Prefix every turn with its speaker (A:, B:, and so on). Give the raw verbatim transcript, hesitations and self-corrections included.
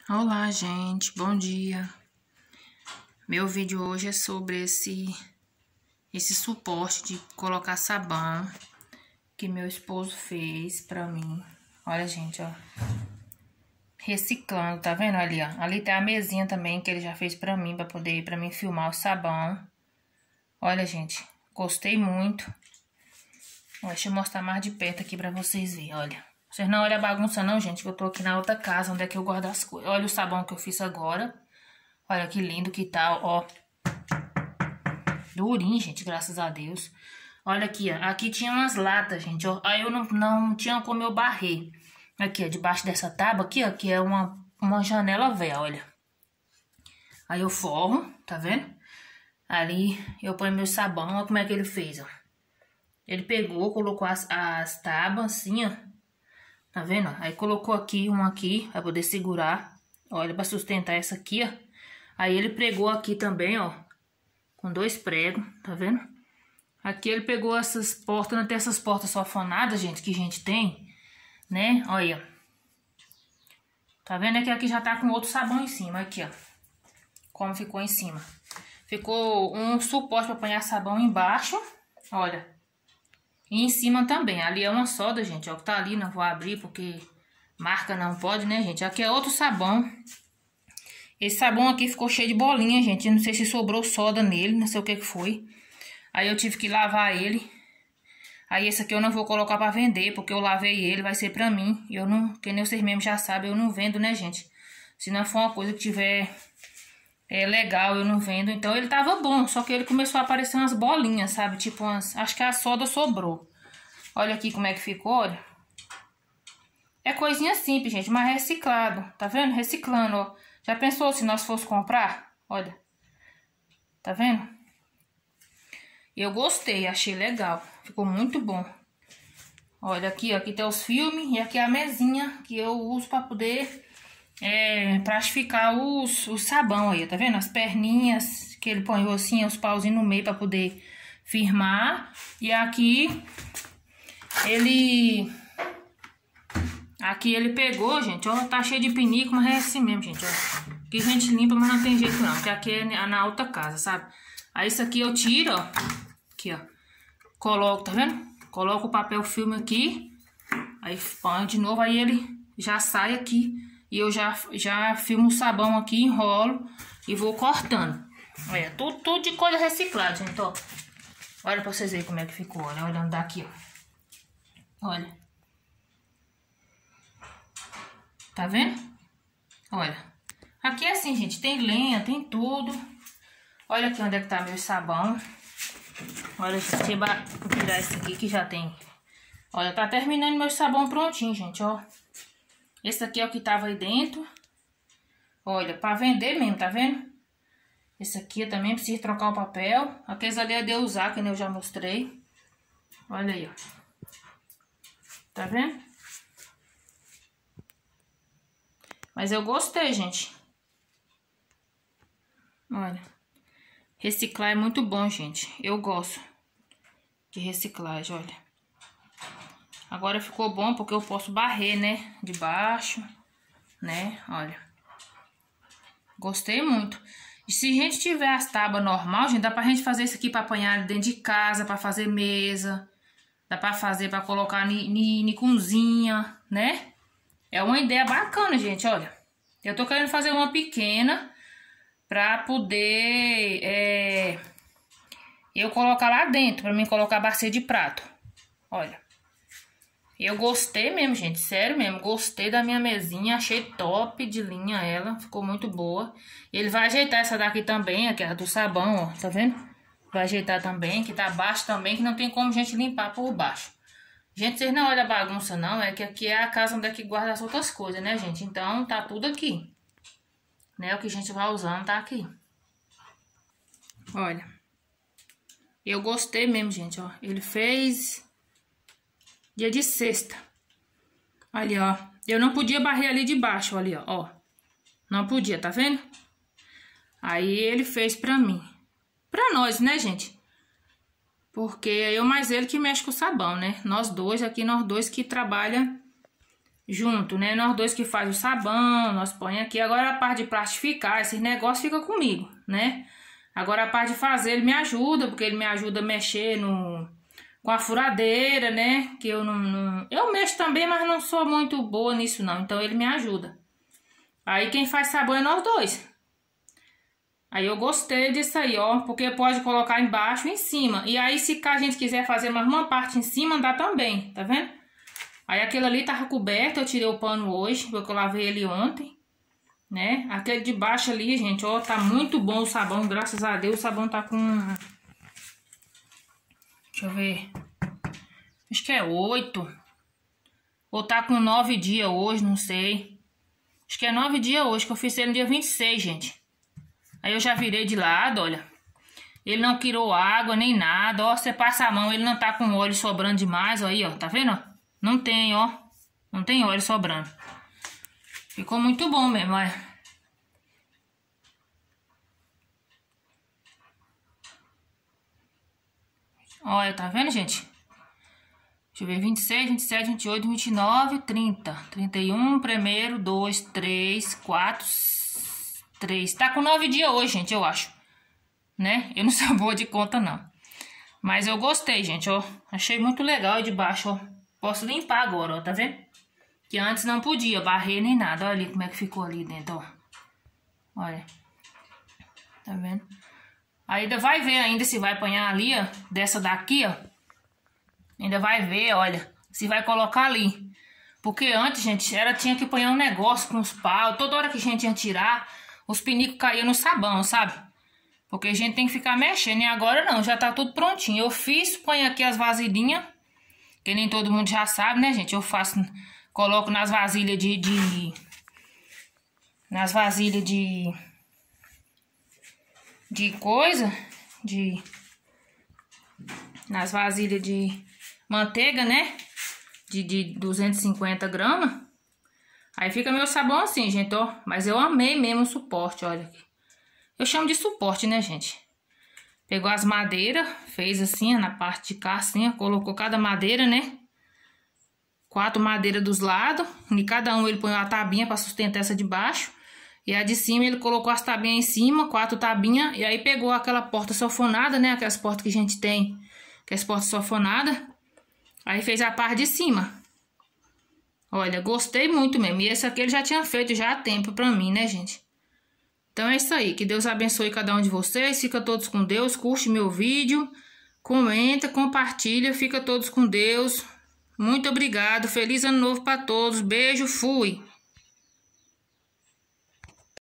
A: Olá, gente, bom dia. Meu vídeo hoje é sobre esse esse suporte de colocar sabão que meu esposo fez pra mim. Olha, gente, ó. Reciclando, tá vendo ali, ó? Ali tem a mesinha também que ele já fez pra mim, pra poder para mim filmar o sabão. Olha, gente, gostei muito. Deixa eu mostrar mais de perto aqui pra vocês verem, olha. Vocês não olham a bagunça não, gente, que eu tô aqui na outra casa, onde é que eu guardo as coisas. Olha o sabão que eu fiz agora. Olha que lindo que tá, ó. Durinho, gente, graças a Deus. Olha aqui, ó. Aqui tinha umas latas, gente, ó. Aí eu não, não tinha como eu barrer. Aqui, ó, debaixo dessa tábua aqui, ó, que é uma, uma janela velha, olha. Aí eu forro, tá vendo? Ali eu ponho meu sabão, olha como é que ele fez, ó. Ele pegou, colocou as, as tábuas assim, ó. Tá vendo? Aí colocou aqui, um aqui, pra poder segurar. Olha, pra sustentar essa aqui, ó. Aí ele pregou aqui também, ó. Com dois pregos, tá vendo? Aqui ele pegou essas portas, não tem essas portas sofonadas, gente, que a gente tem, né? Olha. Tá vendo? Aqui, aqui já tá com outro sabão em cima, aqui, ó. Como ficou em cima. Ficou um suporte pra apanhar sabão embaixo, olha. E em cima também, ali é uma soda, gente, ó, que tá ali, não vou abrir porque marca não pode, né, gente? Aqui é outro sabão. Esse sabão aqui ficou cheio de bolinha, gente, não sei se sobrou soda nele, não sei o que que foi. Aí eu tive que lavar ele. Aí esse aqui eu não vou colocar pra vender, porque eu lavei ele, vai ser pra mim. Eu não, que nem vocês mesmos já sabem, eu não vendo, né, gente? Se não for uma coisa que tiver é, legal, eu não vendo. Então ele tava bom, só que ele começou a aparecer umas bolinhas, sabe? Tipo umas, acho que a soda sobrou. Olha aqui como é que ficou, olha. É coisinha simples, gente, mas reciclado. Tá vendo? Reciclando, ó. Já pensou se nós fosse comprar? Olha. Tá vendo? Eu gostei, achei legal. Ficou muito bom. Olha aqui, ó, aqui tem os filmes e aqui é a mesinha que eu uso pra poder é, plastificar os, os sabão aí, tá vendo? As perninhas que ele põe assim, os pauzinhos no meio pra poder firmar. E aqui ele... Aqui ele pegou, gente, ó, tá cheio de pinico, mas é assim mesmo, gente, ó. Aqui a gente limpa, mas não tem jeito não, porque aqui é na outra casa, sabe? Aí isso aqui eu tiro, ó, aqui, ó, coloco, tá vendo? Coloco o papel filme aqui, aí põe de novo, aí ele já sai aqui, e eu já, já filmo o sabão aqui, enrolo e vou cortando. Olha, tudo, tudo de coisa reciclada, gente, ó. Olha pra vocês verem como é que ficou, olha, olhando daqui, ó. Olha. Tá vendo? Olha. Aqui é assim, gente. Tem lenha, tem tudo. Olha aqui onde é que tá meu sabão. Olha, gente. Vou tirar esse aqui que já tem. Olha, tá terminando meu sabão prontinho, gente, ó. Esse aqui é o que tava aí dentro. Olha, pra vender mesmo, tá vendo? Esse aqui eu também preciso trocar o papel. Aqueles ali é de eu usar, que eu já mostrei. Olha aí, ó. Tá vendo? Mas eu gostei, gente. Olha. Reciclar é muito bom, gente. Eu gosto de reciclagem, olha. Agora ficou bom porque eu posso barrer, né? De baixo, né? Olha. Gostei muito. E se a gente tiver as tábuas normal, gente, dá pra gente fazer isso aqui pra apanhar dentro de casa, pra fazer mesa. Dá pra fazer pra colocar na cozinha, né? É uma ideia bacana, gente, olha. Eu tô querendo fazer uma pequena pra poder é, eu colocar lá dentro, pra mim colocar a bacia de prato. Olha. Eu gostei mesmo, gente, sério mesmo. Gostei da minha mesinha, achei top de linha ela, ficou muito boa. Ele vai ajeitar essa daqui também, aqui, a do sabão, ó, tá vendo? Vai ajeitar também, que tá baixo também, que não tem como a gente limpar por baixo. Gente, vocês não olham a bagunça não, é que aqui é a casa onde é que guarda as outras coisas, né, gente? Então, tá tudo aqui. Né, o que a gente vai usando tá aqui. Olha. Eu gostei mesmo, gente, ó. Ele fez dia de sexta. Ali, ó. Eu não podia barrer ali de baixo, ali, ó. ó. Não podia, tá vendo? Aí ele fez pra mim. Pra nós, né, gente? Porque é eu mais ele que mexe com o sabão, né? Nós dois, aqui nós dois que trabalha junto, né? Nós dois que faz o sabão, nós põe aqui. Agora a parte de plastificar, esses negócios fica comigo, né? Agora a parte de fazer, ele me ajuda, porque ele me ajuda a mexer no, com a furadeira, né? Que eu não, não... Eu mexo também, mas não sou muito boa nisso, não. Então ele me ajuda. Aí quem faz sabão é nós dois. Aí eu gostei disso aí, ó. Porque pode colocar embaixo e em cima. E aí se a gente quiser fazer mais uma parte em cima, dá também, tá vendo? Aí aquele ali tava coberto, eu tirei o pano hoje, porque eu lavei ele ontem, né? Aquele de baixo ali, gente, ó, tá muito bom o sabão, graças a Deus. O sabão tá com... Deixa eu ver. Acho que é oito. Ou tá com nove dias hoje, não sei. Acho que é nove dias hoje, que eu fiz ele no dia vinte e seis, gente. Aí eu já virei de lado, olha. Ele não tirou água, nem nada, ó. Você passa a mão, ele não tá com óleo sobrando demais, ó, aí, ó, tá vendo, ó? Não tem, ó. Não tem óleo sobrando. Ficou muito bom mesmo, olha. Olha, tá vendo, gente? Deixa eu ver, vinte e seis, vinte e sete, vinte e oito, vinte e nove, trinta. trinta e um, primeiro, dois, três, quatro, três. Tá com nove dias hoje, gente, eu acho. Né? Eu não sou boa de conta, não. Mas eu gostei, gente, ó. Achei muito legal de baixo, ó. Posso limpar agora, ó, tá vendo? Que antes não podia barrer nem nada. Olha ali como é que ficou ali dentro, ó. Olha. Tá vendo? Ainda vai ver ainda se vai apanhar ali, ó. Dessa daqui, ó. Ainda vai ver, olha. Se vai colocar ali. Porque antes, gente, era, tinha que apanhar um negócio com os paus. Toda hora que a gente ia tirar, os pinicos caíam no sabão, sabe? Porque a gente tem que ficar mexendo. E agora não, já tá tudo prontinho. Eu fiz, põe aqui as vasilhinhas. Que nem todo mundo já sabe, né, gente? Eu faço, coloco nas vasilhas de... de nas vasilhas de... De coisa. De... Nas vasilhas de manteiga, né? De, de duzentos e cinquenta gramas. Aí fica meu sabão assim, gente, ó. Mas eu amei mesmo o suporte, olha aqui. Eu chamo de suporte, né, gente? Pegou as madeiras, fez assim, ó, na parte de cá, assim, ó, colocou cada madeira, né? Quatro madeiras dos lados. E cada um ele põe uma tabinha para sustentar essa de baixo. E a de cima ele colocou as tabinhas em cima, quatro tabinhas. E aí pegou aquela porta sofonada, né? Aquelas portas que a gente tem, que é as portas sofonadas. Aí fez a parte de cima. Olha, gostei muito mesmo. E esse aqui ele já tinha feito já há tempo pra mim, né, gente? Então é isso aí. Que Deus abençoe cada um de vocês. Fica todos com Deus. Curte meu vídeo. Comenta, compartilha. Fica todos com Deus. Muito obrigado. Feliz ano novo pra todos. Beijo, fui.